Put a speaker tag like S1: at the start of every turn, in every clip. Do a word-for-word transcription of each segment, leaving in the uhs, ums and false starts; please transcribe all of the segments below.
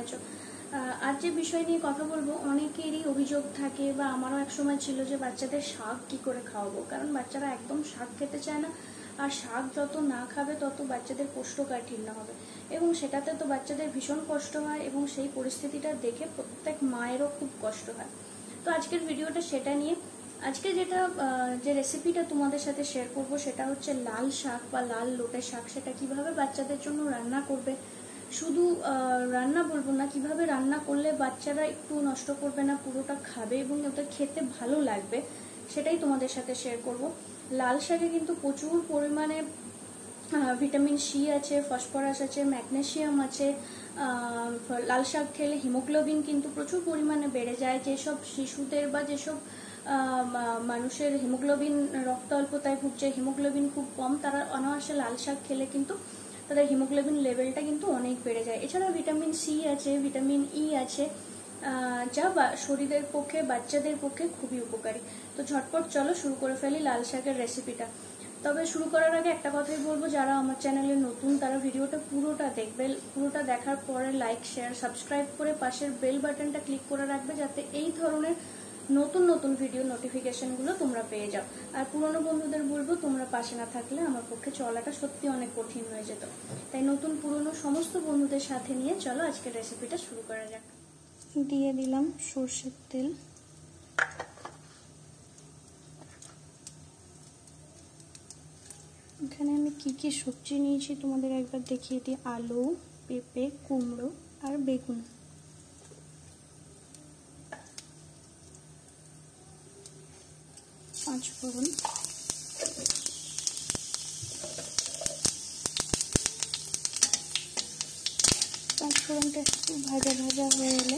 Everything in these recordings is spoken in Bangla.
S1: আছো। আজ যে বিষয় নিয়ে কথা বলবো, অনেকেরই অভিযোগ থাকে বা আমারও এক সময় ছিল যে বাচ্চাদের শাক কি করে খাওয়াবো, কারণ বাচ্চারা একদম শাক খেতে চায় না, আর শাক যত না খাবে তত বাচ্চাদের কোষ্ঠকাঠিন্য হবে এবং সেটাতে তো বাচ্চাদের ভীষণ কষ্ট হয় এবং সেই পরিস্থিতিটা দেখে প্রত্যেক মায়েরও খুব কষ্ট হয়। তো আজকের ভিডিওটা সেটা নিয়ে। আজকে যেটা যে রেসিপিটা তোমাদের সাথে শেয়ার করব সেটা হচ্ছে লাল শাক বা লাল লোটে শাক। সেটা কিভাবে বাচ্চাদের জন্য রান্না করবে, শুধু রান্না বলবো না, কিভাবে রান্না করলে বাচ্চারা একটু নষ্ট করবে না, পুরোটা খাবে এবং ওটা খেতে ভালো লাগবে, সেটাই তোমাদের সাথে শেয়ার করব। লাল শাকে কিন্তু প্রচুর পরিমাণে ভিটামিন সি আছে, ফসফরাস আছে, ম্যাগনেসিয়াম আছে। লাল শাক খেলে হিমোগ্লোবিন কিন্তু প্রচুর পরিমাণে বেড়ে যায়। যেসব শিশুদের বা যেসব মানুষের হিমোগ্লোবিন রক্ত অল্পতায় ভুগছে, হিমোগ্লোবিন খুব কম, তারা অনায়াসে লাল শাক খেলে কিন্তু তাদের হিমোগ্লোবিন লেভেলটা কিন্তু অনেক বেড়ে যায়। এছাড়া ভিটামিন সি আছে, ভিটামিন ই আছে, যা শরীরের পক্ষে, বাচ্চাদের পক্ষে খুবই উপকারী। তো ঝটপট চলো শুরু করে ফেলি লাল শাকের রেসিপিটা। তবে শুরু করার আগে একটা কথাই বলবো, যারা আমার চ্যানেলে নতুন তারা ভিডিওটা পুরোটা দেখবে। পুরোটা দেখার পরে লাইক, শেয়ার, সাবস্ক্রাইব করে পাশের বেল বাটনটা ক্লিক করে রাখবে, যাতে এই ধরনের নতুন নতুন ভিডিও নোটিফিকেশনগুলো তোমরা পেয়ে যাও। আর পুরনো বন্ধুদের বলবো, তোমরা পাশে না থাকলে আমার পক্ষে চলাটা সত্যি অনেক কঠিন হয়ে যেত। তাই নতুন পুরনো সমস্ত বন্ধুদের সাথে নিয়ে চলো আজকের রেসিপিটা শুরু করা যাক। দিয়ে দিলাম সরষের তেল। এখানে আমি কি কি সবজি নিয়েছি তোমাদের একবার দেখিয়ে দিই। আলু, পেঁপে, কুমড়ো আর বেগুন। পাঁচ ফোড়ন, পাঁচ ফোড়নটা একটু ভাজা ভাজা হয়ে এলে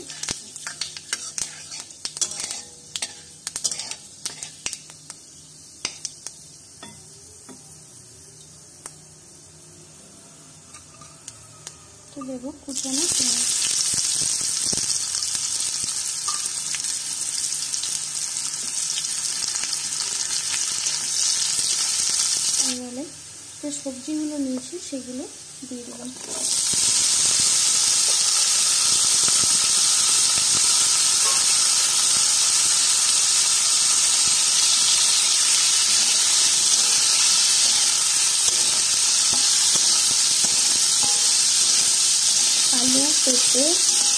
S1: দেবো কুচানো পেঁয়াজ। এবারে যে সবজিগুলো নিয়েছি সেগুলো দিয়ে দিলাম। আলু, পেঁপে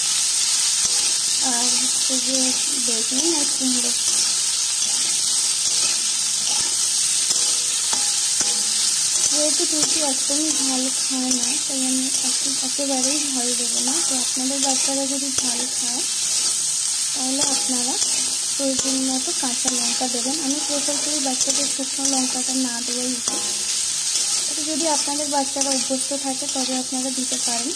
S1: আর হচ্ছে যে বেগুন আর কুমড়ো। যেহেতু তুলসী একদমই ঝাল খায় না, তাই আমি একেবারেই ঝাল দেবো না। তো আপনাদের বাচ্চারা যদি ঝাল খায় তাহলে আপনারা প্রয়োজন মতো কাঁচা লঙ্কা দেবেন। আমি প্রেফার করি বাচ্চাদের শুকনো লঙ্কাটা না দেওয়াই উচিত। এটা যদি আপনাদের বাচ্চারা অভ্যস্ত থাকে তবে আপনারা দিতে পারেন।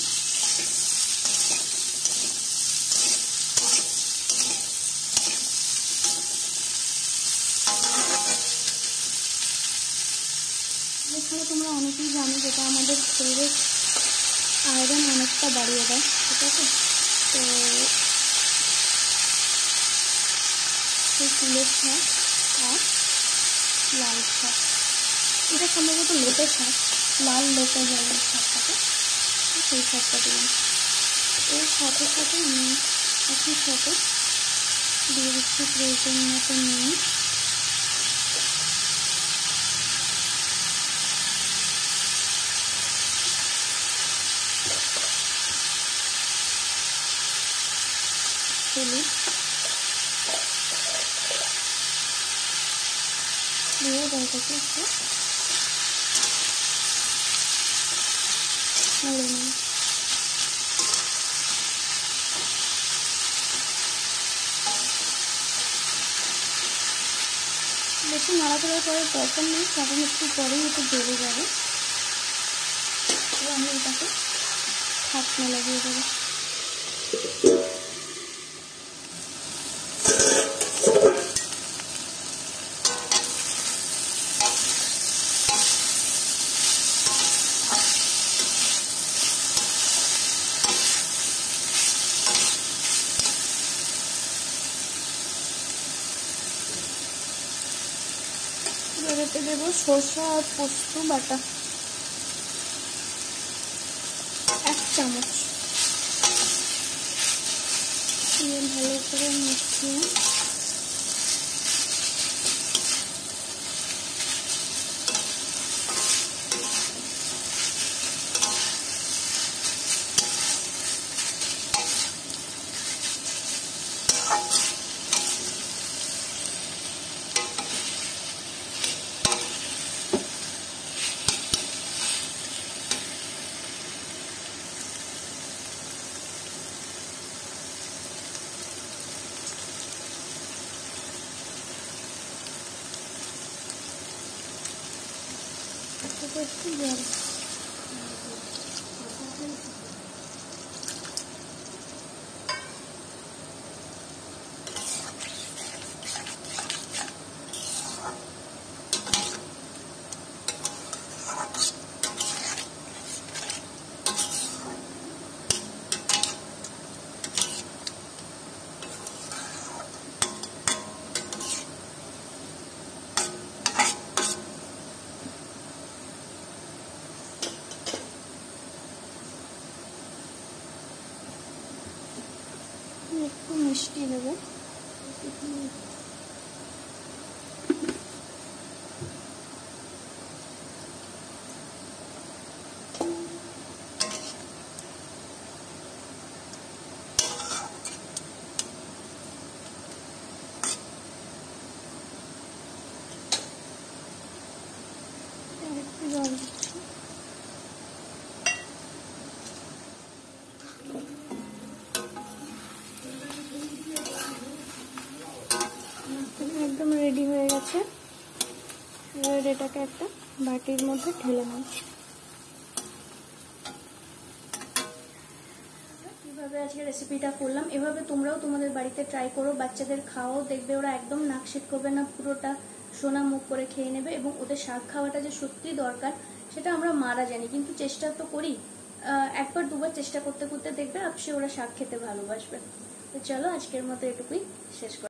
S1: এছাড়া তোমরা অনেকেই জানো যেটা আমাদের শরীরে আয়রন অনেকটা বাড়িয়ে দেয়, ঠিক আছে? তো সেই কুলের শাক আর লাল শাক, এটা সম্ভবত লোটে শাক, লাল লোটে জলের শাকটাকে, সেই শাকটা দিলাম। এর সাথে সাথে আমি একই সাথে দিয়ে দিচ্ছি প্রয়োজন মতো নুন, হলুদ দিয়ে জলটাকে একটু নেড়ে নিই। বেশি নাড়াচাড়া করার দরকার নেই, কারণ একটু পরেই একটু বেড়ে যাবে। তো আমি এটাকে ঢাকনা লাগিয়ে দেবো। এতে দেবো সরষা আর পোস্ত বাটা এক চামচ। দিয়ে ভালো করে মিশিয়ে একটু জল একটু মিষ্টি দেবো। একটু জল দিচ্ছি। একদম রেডি হয়ে গেছে। এবার এটাকে একটা বাটির মধ্যে ঢেলে নাও। কিভাবে আজকে রেসিপিটা করলাম, এভাবে তোমরাও তোমাদের বাড়িতে ট্রাই করো, বাচ্চাদের খাও, দেখবে ওরা একদম নাক সিট করবে না, পুরোটা সোনা মুখ করে খেয়ে নেবে। এবং ওদের শাক খাওয়াটা যে সত্যি দরকার সেটা আমরা মারা জানি, কিন্তু চেষ্টা তো করি। একবার দুবার চেষ্টা করতে করতে দেখবে আপসে ওরা শাক খেতে ভালোবাসবে। তো চলো আজকের মতো এটুকুই শেষ করি।